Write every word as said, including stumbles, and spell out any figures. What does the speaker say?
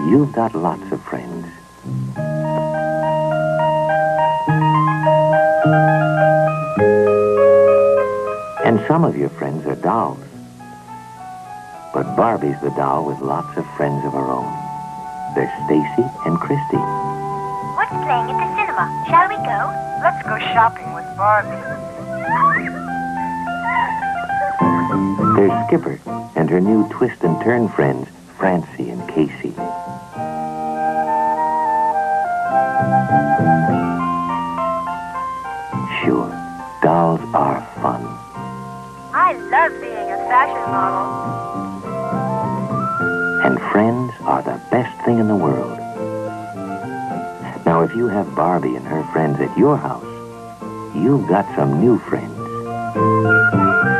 You've got lots of friends. And some of your friends are dolls. But Barbie's the doll with lots of friends of her own. They're Stacy and Christy. What's playing at the cinema? Shall we go? Let's go shopping with Barbie. There's Skipper and her new twist and turn friends, Francie and Casey. Sure, dolls are fun. I love being a fashion model. And friends are the best thing in the world. Now, if you have Barbie and her friends at your house, you've got some new friends.